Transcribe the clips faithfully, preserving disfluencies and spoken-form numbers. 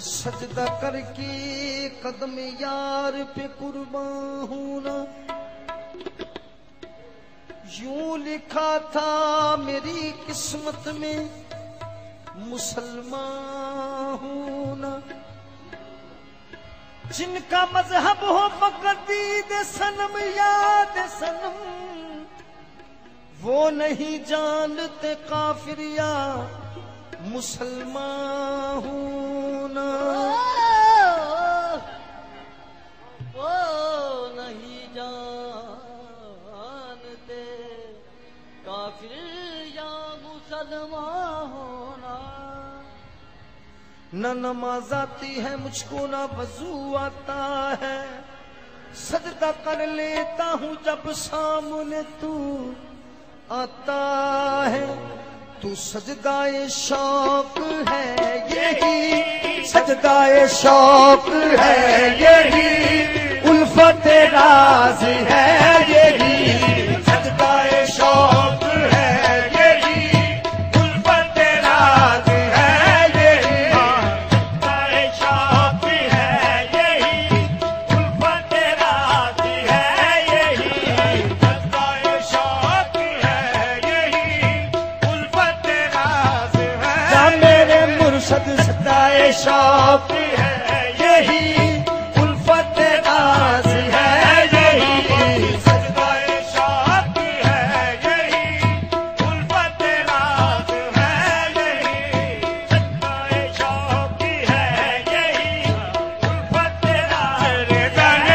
سجدہ کر کے قدم یار پہ قربان ہوں نا، یوں لکھا تھا میری قسمت میں مسلمان ہوں نا، جن کا مذہب ہو فقط دید صنم یاد صنم، وہ نہیں جانتے کافر یا مسلمان ہوں نا، وہ نہیں جانتے کافر یا مسلمان ہونا، نہ نماز آتی ہے مجھ کو نہ وضو آتا ہے، سجدہ کر لیتا ہوں جب سامنے تو آتا ہے، تو سجدہ شوق ہے یہی، سجدہ شوق ہے یہی، الفت راز ہے یہی، سجدہ شوق ہے یہی، الفت راز ہے یہی، سجدہ شوق ہے یہی، الفت راز ہے یہی، سجدہ شوق ہے یہی، الفت راز ہے، میرے مرشد سجدہ شوق ہے یہی، الفت راز ہے یہی، سجدہ شوق ہے یہی، الفت راز ہے یہی، سجدہ شوق ہے یہی، الفت راز ہے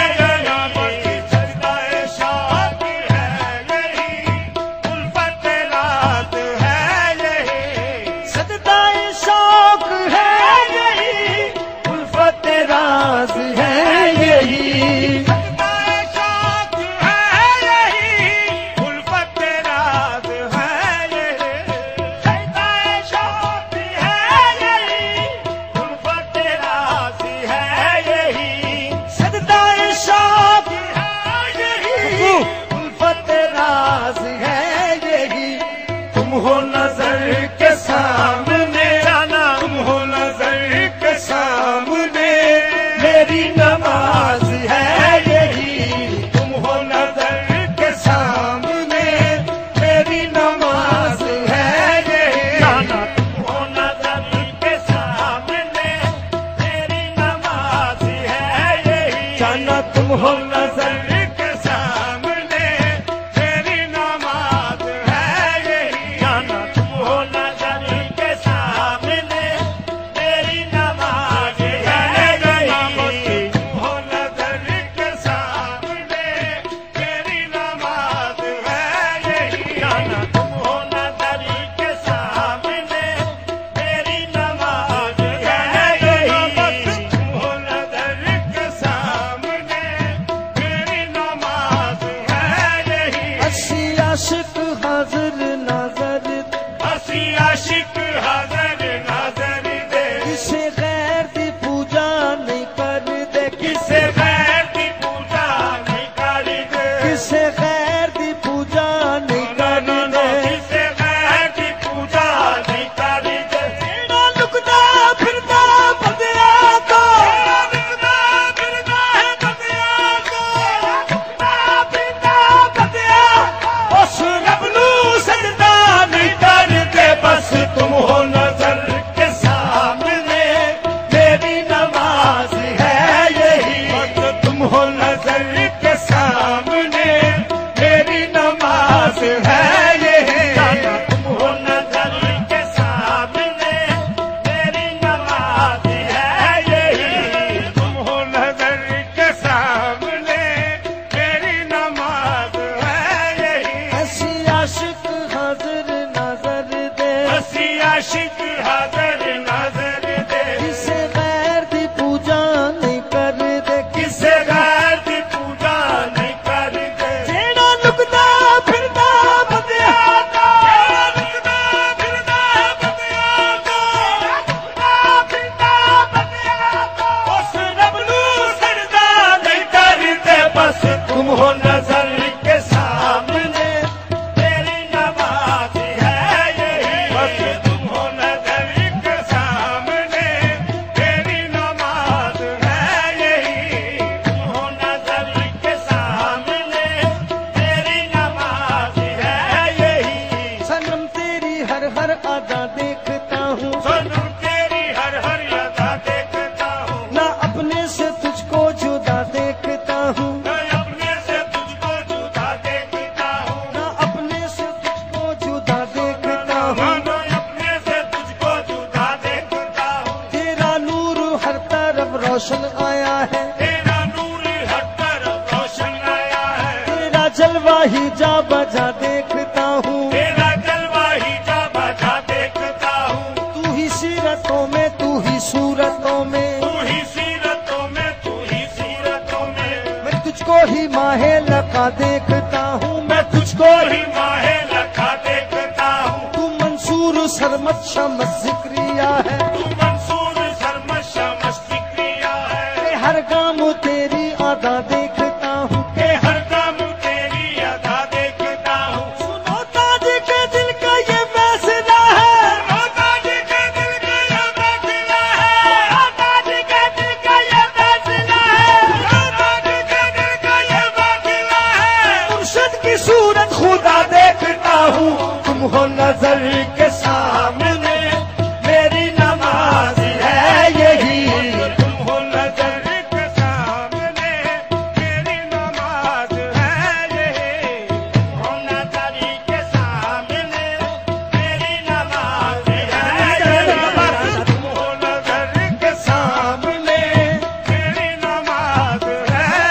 یہی، سجدہ شوق ہے یہی، الفت راز ہے یہی، سجدہ شوق ہے یہی، الفت راز ہے یہی، سجدہ شوق ہے یہی، الفت راز ہے یہی، سجدہ شوق ہے یہی، الفت راز ہے یہی، سجدہ شوق ہے یہی، الفت راز ہے یہی، تم ہو نظر کے سامنے، تم ہو نظر کے سامنے، میری نماز ہے یہی، تم ہو نظر کے سامنے، میری نماز ہے یہی، تم ہو نظر کے سامنے، میری نماز ہے یہی، جانا تم ہو نظر کے سامنے، میری نماز ہے یہی، جانا تم ہو نظر کے سامنے، میری نماز ہے یہی، تم ہو نظر کے سامنے، میری نماز ہے یہی، جانا تم ہو نظر کے سامنے، میری نماز ہے یہی، تم ہو نظر کے سامنے، میری ہے تیرا نور ہر طرف روشن آیا ہے تیرا جلوہ ہی جا بجا دیکھتا ہوں تیرا جلوہ ہی جا بجا دیکھتا ہوں تو ہی سیرتوں میں تو ہی صورتوں میں تو ہی سیرتوں میں تو ہی سیرتوں میں میں تجھ کو ہی ماہ لقا دیکھتا ہوں میں تجھ کو تو ہی ہی ماہ لکھا دیکھتا ہوں تو منصور سرمت شمس ذکریہ ہے تو منصور سرمد شمس فکریہ ہے کہ ہر گام تیری ادا دیکھتا ہوں کہ ہر کام تیری ادا دیکھتا ہوں سنو تاج کے دل کا یہ فیصلہ ہے روتا جی کے دل کا یہ فیصلہ ہے روتا جی کے دل کا یہ فیصلہ ہے روتا جی کے دل کا یہ فیصلہ ہے مرشد کی صورت خدا دیکھتا ہوں تم ہو نظر کے سامنے میری نماز ہے یہی تم ہو نظر کے سامنے میری نماز ہے یہ ہو نظر کے سامنے میری نماز ہے یہ تم ہو نظر کے سامنے میری نماز ہے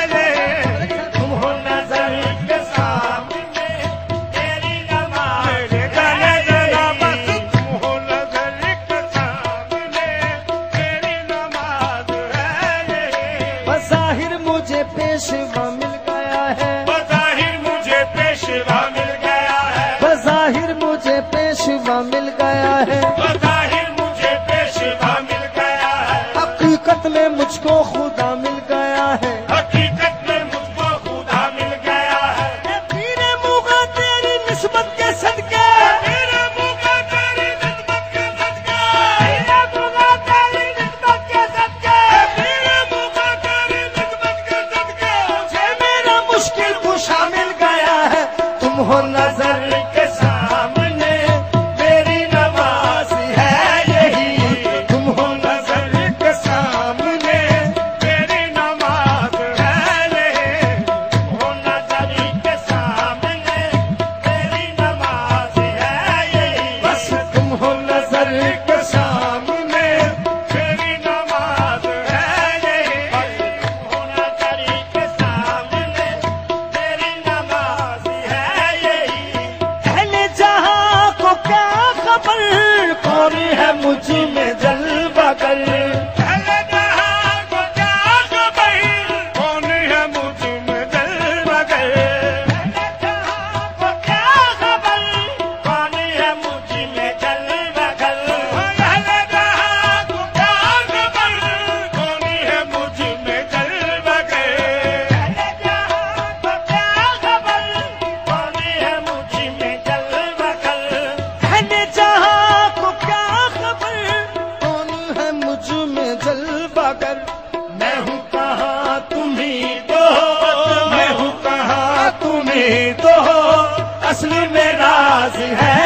یہ تم ہو نظر کے سامنے تیری نماز جانے جانا بس تم ہو نظر کے سامنے تیری نماز ہے یہ بظاہر مجھے پیشوا مل گیا ہے بظاہر مجھے پیشوا مل گیا ہے بظاہر مجھے پیشوا مل گیا ہے بظاہر مجھے پیشوا مل گیا ہے حقیقت میں مجھ کو خدا مل گیا ہے حقیقت میں مجھ کو خدا مل گیا ہے میرے منہ تیری نسبت کے صدقے میرے منہ کا تیری نسبت کے صدقے میرے منہ کا تیری نسبت کے صدقے میرے منہ کا تیری نسبت کے صدقے مجھے میرا مشکل کشا مل گیا ہے تم ہو نظر کے سامنے میری نماز ہے یہی تم ہو نظر کے سامنے میری نماز ہے یہ ہو نظر کے سامنے میری نماز ہے یہی بس تم ہو نظر کے سامنے میری نماز ہے یہی ہو نظر کے سامنے میری نماز ہے یہی اہل جہاں کو کیا خبر کون ہے مجھ میں جلوہ گر اہل جہاں کو کیا خبر کون ہے مجھ میں جلوہ گر اہل جہاں کو کیا خبر کون ہے مجھ میں جلوہ گر اہل جہاں کو کیا خبر کون ہے مجھ میں جلوہ گر اہل جہاں کو کیا خبر کون ہے مجھ میں جلوہ گر اہل جہاں کو کیا خبر کون ہے مجھ میں جلوہ گر میں ہوں کہاں تم ہی تو ہو میں ہوں کہاں تم ہی تو ہو اصل میں راز ہے